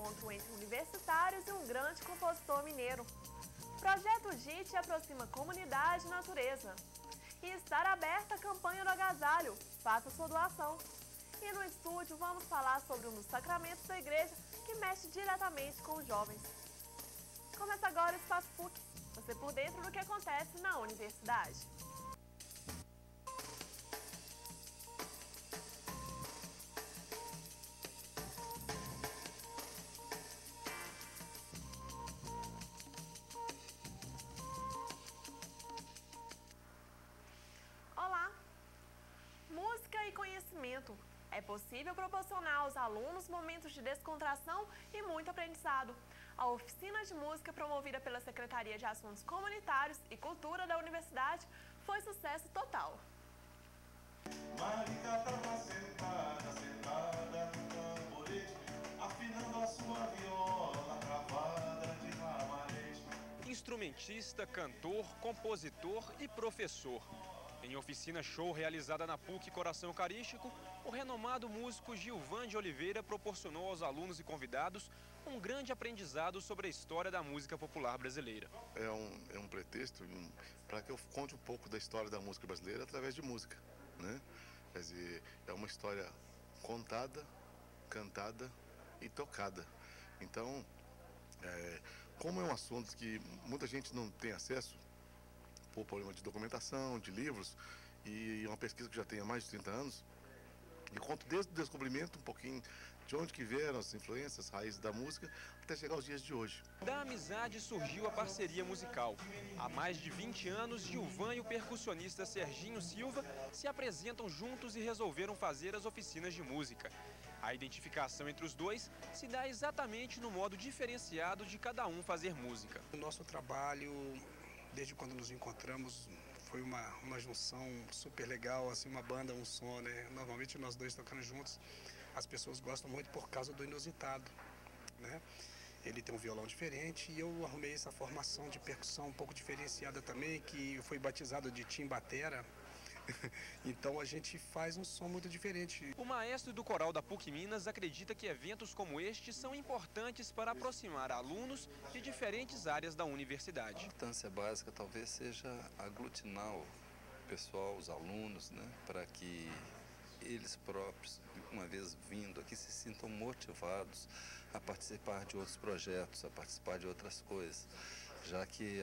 encontro entre universitários e um grande compositor mineiro. O projeto JIT aproxima comunidade e natureza. E estar aberta a campanha do agasalho, faça sua doação. E no estúdio vamos falar sobre um dos sacramentos da igreja que mexe diretamente com os jovens. Começa agora o Espaço PUC, você por dentro do que acontece na universidade. Olá! Música e conhecimento. É possível proporcionar aos alunos momentos de descontração e muito aprendizado. A oficina de música promovida pela Secretaria de Assuntos Comunitários e Cultura da Universidade foi sucesso total. Marica estava sentada no tamborete, afinando a sua viola cravada de ramalhete. Instrumentista, cantor, compositor e professor. Em oficina show realizada na PUC Coração Eucarístico, o renomado músico Gilvan de Oliveira proporcionou aos alunos e convidados um grande aprendizado sobre a história da música popular brasileira. É um pretexto para que eu conte um pouco da história da música brasileira através de música, né? Quer dizer, é uma história contada, cantada e tocada. Então, como é um assunto que muita gente não tem acesso, por problema de documentação, de livros, e uma pesquisa que já tem há mais de 30 anos, e conto desde o descobrimento um pouquinho de onde que vieram as influências, as raízes da música, até chegar aos dias de hoje. Da amizade surgiu a parceria musical. Há mais de 20 anos, Gilvan e o percussionista Serginho Silva se apresentam juntos e resolveram fazer as oficinas de música. A identificação entre os dois se dá exatamente no modo diferenciado de cada um fazer música. O nosso trabalho, desde quando nos encontramos, foi uma junção super legal, assim, uma banda, um som, né? Normalmente nós dois tocando juntos, as pessoas gostam muito por causa do inusitado, né? Ele tem um violão diferente e eu arrumei essa formação de percussão um pouco diferenciada também, que foi batizado de timbatera. Então a gente faz um som muito diferente. O maestro do coral da PUC Minas acredita que eventos como este são importantes para aproximar alunos de diferentes áreas da universidade. A importância básica talvez seja aglutinar o pessoal, os alunos, né, para que eles próprios, uma vez vindo aqui, se sintam motivados a participar de outros projetos, a participar de outras coisas, já que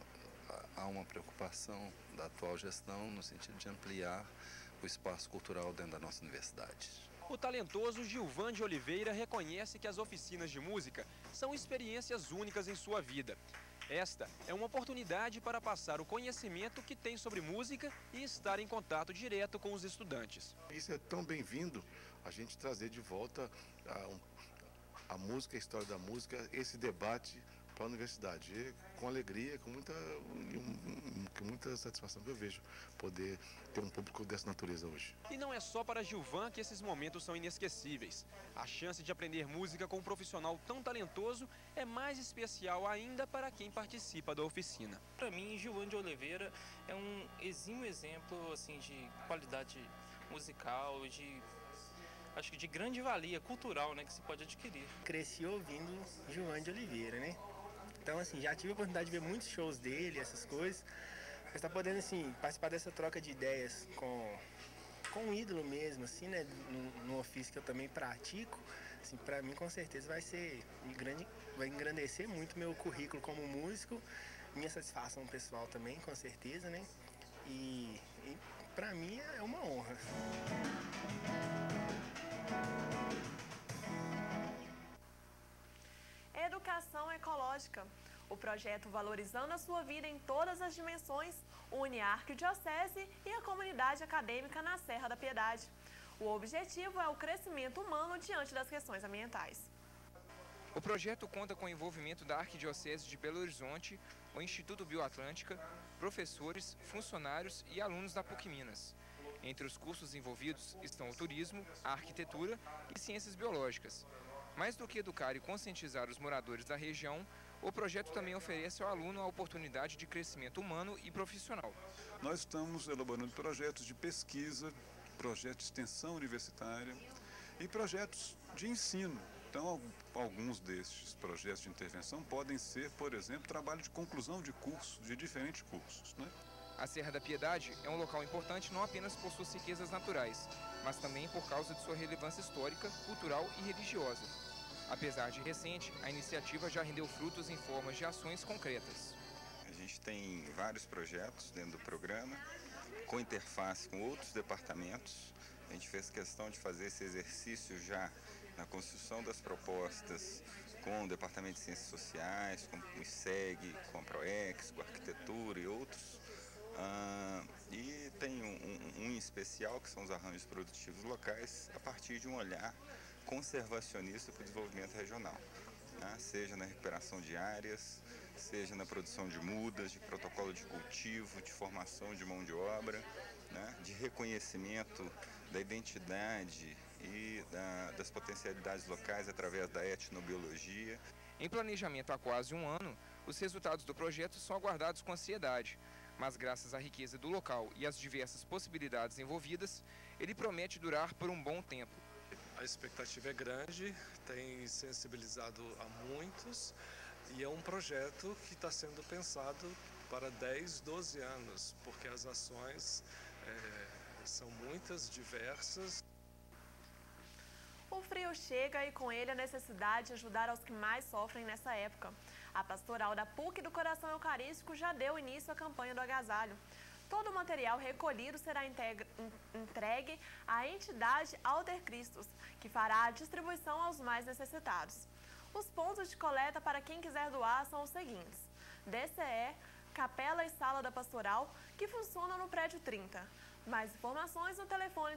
há uma preocupação da atual gestão no sentido de ampliar o espaço cultural dentro da nossa universidade. O talentoso Gilvan de Oliveira reconhece que as oficinas de música são experiências únicas em sua vida. Esta é uma oportunidade para passar o conhecimento que tem sobre música e estar em contato direto com os estudantes. Isso é tão bem-vindo, a gente trazer de volta a música, a história da música, esse debate para a universidade. E com alegria, com muita satisfação que eu vejo poder ter um público dessa natureza hoje. E não é só para Gilvan que esses momentos são inesquecíveis. A chance de aprender música com um profissional tão talentoso é mais especial ainda para quem participa da oficina. Para mim, Gilvan de Oliveira é um exímio exemplo assim, de qualidade musical, acho que de grande valia cultural, né, que se pode adquirir. Cresci ouvindo Gilvan de Oliveira, né? Então, assim, já tive a oportunidade de ver muitos shows dele, essas coisas. Mas tá podendo, assim, participar dessa troca de ideias com um ídolo mesmo, assim, né? No ofício que eu também pratico, assim, pra mim, com certeza, vai engrandecer muito meu currículo como músico, minha satisfação pessoal também, com certeza, né? E pra mim é uma honra. Educação ecológica. O projeto Valorizando a Sua Vida em Todas as Dimensões une a Arquidiocese e a comunidade acadêmica na Serra da Piedade. O objetivo é o crescimento humano diante das questões ambientais. O projeto conta com o envolvimento da Arquidiocese de Belo Horizonte, o Instituto Bioatlântica, professores, funcionários e alunos da PUC Minas. Entre os cursos envolvidos estão o turismo, a arquitetura e ciências biológicas. Mais do que educar e conscientizar os moradores da região, o projeto também oferece ao aluno a oportunidade de crescimento humano e profissional. Nós estamos elaborando projetos de pesquisa, projetos de extensão universitária e projetos de ensino, Então, alguns destes projetos de intervenção podem ser, por exemplo, trabalho de conclusão de cursos, de diferentes cursos, né? A Serra da Piedade é um local importante não apenas por suas riquezas naturais, mas também por causa de sua relevância histórica, cultural e religiosa. Apesar de recente, a iniciativa já rendeu frutos em formas de ações concretas. A gente tem vários projetos dentro do programa, com interface com outros departamentos. A gente fez questão de fazer esse exercício já na construção das propostas com o Departamento de Ciências Sociais, com o ISEG, com a PROEX, com a Arquitetura e outros. E tem um em especial, que são os arranjos produtivos locais, a partir de um olhar conservacionista para o desenvolvimento regional, né? Seja na recuperação de áreas, seja na produção de mudas, de protocolo de cultivo, de formação de mão de obra, né? De reconhecimento da identidade e das potencialidades locais através da etnobiologia. Em planejamento há quase um ano, os resultados do projeto são aguardados com ansiedade, mas graças à riqueza do local e às diversas possibilidades envolvidas, ele promete durar por um bom tempo. A expectativa é grande, tem sensibilizado a muitos e é um projeto que está sendo pensado para 10, 12 anos, porque as ações são muitas, diversas. O frio chega e com ele a necessidade de ajudar aos que mais sofrem nessa época. A pastoral da PUC do Coração Eucarístico já deu início à campanha do agasalho. Todo o material recolhido será entregue à entidade Alter Christus, que fará a distribuição aos mais necessitados. Os pontos de coleta para quem quiser doar são os seguintes: DCE, Capela e Sala da Pastoral, que funcionam no prédio 30. Mais informações no telefone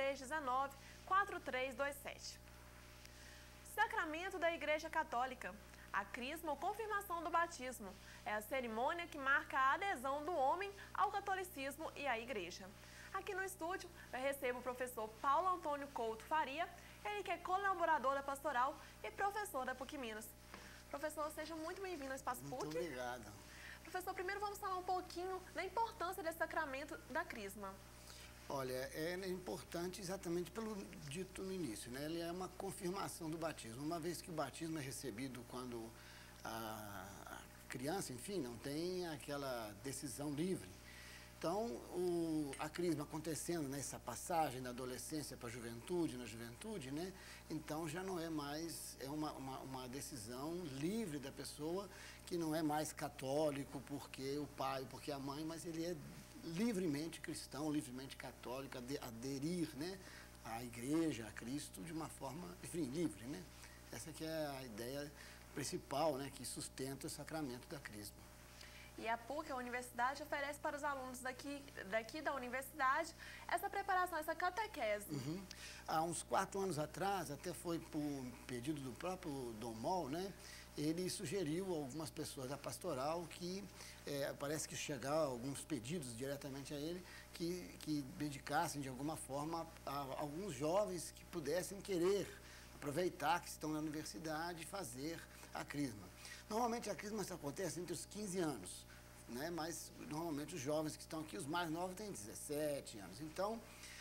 3319-4327. Sacramento da Igreja Católica. A crisma ou confirmação do batismo é a cerimônia que marca a adesão do homem ao catolicismo e à igreja. Aqui no estúdio eu recebo o professor Paulo Antônio Couto Faria, ele que é colaborador da pastoral e professor da PUC Minas. Professor, seja muito bem-vindo ao Espaço PUC. Muito obrigado. Professor, primeiro vamos falar um pouquinho da importância desse sacramento da crisma. Olha, é importante exatamente pelo dito no início, né? Ele é uma confirmação do batismo. Uma vez que o batismo é recebido quando a criança, enfim, não tem aquela decisão livre. Então, a crisma acontecendo nessa passagem da adolescência para a juventude, na juventude, né? Então já não é mais, é uma decisão livre da pessoa, que não é mais católico porque o pai, porque a mãe, mas ele é livremente cristão, livremente católico, aderir, né, à igreja, a Cristo, de uma forma, enfim, livre, né? Essa que é a ideia principal, né, que sustenta o sacramento da crisma. E a PUC, a universidade, oferece para os alunos daqui da universidade essa preparação, essa catequese. Há uns 4 anos atrás, até foi por pedido do próprio Dom Mol, né? Ele sugeriu a algumas pessoas da pastoral que, parece que chegaram alguns pedidos diretamente a ele, que dedicassem de alguma forma a alguns jovens que pudessem querer aproveitar que estão na universidade e fazer a crisma. Normalmente a crisma acontece entre os 15 anos, né? Mas normalmente os jovens que estão aqui, os mais novos, têm 17 anos. Então,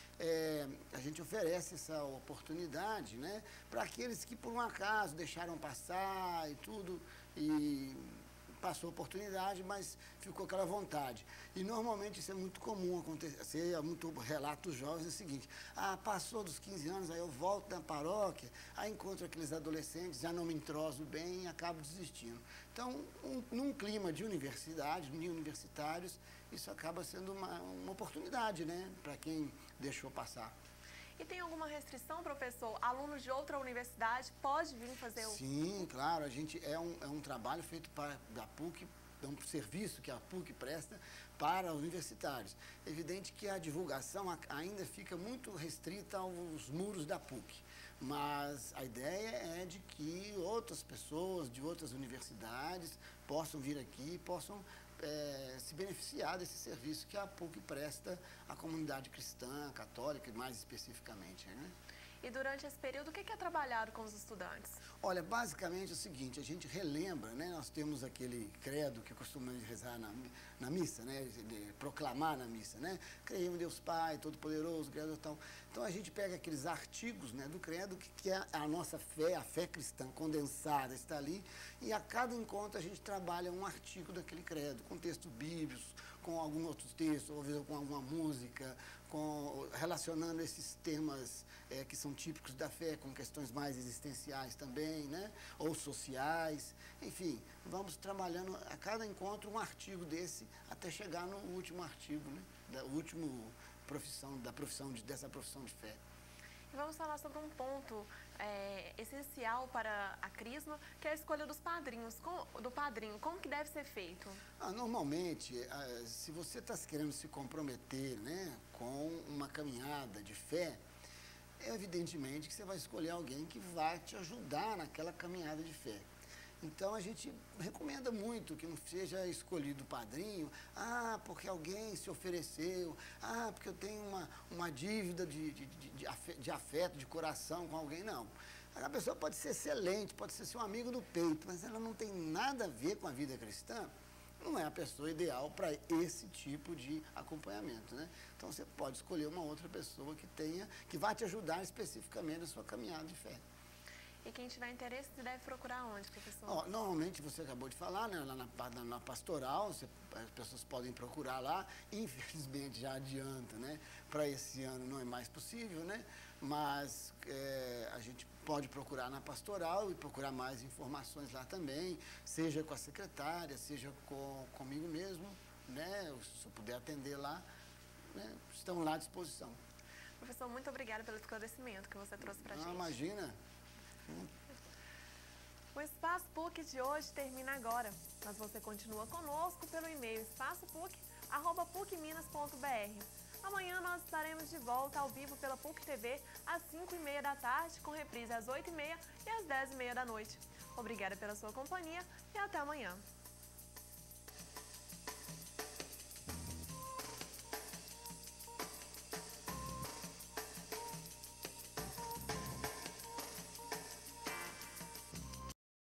a gente oferece essa oportunidade, né, para aqueles que por um acaso deixaram passar e tudo, e passou a oportunidade, mas ficou aquela vontade. E normalmente isso é muito comum acontecer, é muito relato dos jovens, é o seguinte: passou dos 15 anos, aí eu volto na paróquia, aí encontro aqueles adolescentes, já não me entroso bem e acabo desistindo. Então, num clima de universidade, de universitários, isso acaba sendo uma oportunidade, né, para quem deixou passar. E tem alguma restrição, professor? Alunos de outra universidade podem vir fazer o... Sim, claro. A gente é um trabalho feito da PUC, é um serviço que a PUC presta para universitários. É evidente que a divulgação ainda fica muito restrita aos muros da PUC, mas a ideia é de que outras pessoas de outras universidades possam vir aqui, possam se beneficiar desse serviço que a PUC presta à comunidade cristã, católica, mais especificamente, né? E durante esse período, o que é trabalhado com os estudantes? Olha, basicamente é o seguinte, a gente relembra, né? Nós temos aquele credo que costumamos rezar na missa, né? De proclamar na missa, né? Creio em Deus Pai, Todo-Poderoso, Criador tal. Então a gente pega aqueles artigos, né, do credo, que é a nossa fé, a fé cristã condensada, está ali, e a cada encontro a gente trabalha um artigo daquele credo, com textos bíblicos, com algum outro texto, ou com alguma música, relacionando esses temas que são típicos da fé, com questões mais existenciais também, né? Ou sociais. Enfim, vamos trabalhando a cada encontro um artigo desse, até chegar no último artigo, né? Dessa profissão de fé. E vamos falar sobre um ponto essencial para a Crisma, que é a escolha dos padrinhos, do padrinho. Como que deve ser feito? Normalmente, se você está querendo se comprometer, né, com uma caminhada de fé, evidentemente que você vai escolher alguém que vai te ajudar naquela caminhada de fé. Então, a gente recomenda muito que não seja escolhido o padrinho, porque alguém se ofereceu, porque eu tenho uma dívida de afeto, de coração com alguém. Não. A pessoa pode ser excelente, pode ser seu amigo do peito, mas ela não tem nada a ver com a vida cristã. Não é a pessoa ideal para esse tipo de acompanhamento, né? Então, você pode escolher uma outra pessoa que vai te ajudar especificamente na sua caminhada de fé. E quem tiver interesse deve procurar onde, professor? Normalmente, você acabou de falar, né, lá na pastoral, as pessoas podem procurar lá. Infelizmente, já adianta, né? Para esse ano não é mais possível, né? Mas a gente pode procurar na pastoral e procurar mais informações lá também, seja com a secretária, seja comigo mesmo, né? Se eu puder atender lá, né? Estão lá à disposição. Professor, muito obrigada pelo esclarecimento que você trouxe para a gente. Imagina. O Espaço PUC de hoje termina agora, mas você continua conosco pelo e-mail espaçopuc@pucminas.br. Amanhã nós estaremos de volta ao vivo pela PUC TV às 5h30 da tarde, com reprise às 8h30 e às 10h30 da noite. Obrigada pela sua companhia e até amanhã.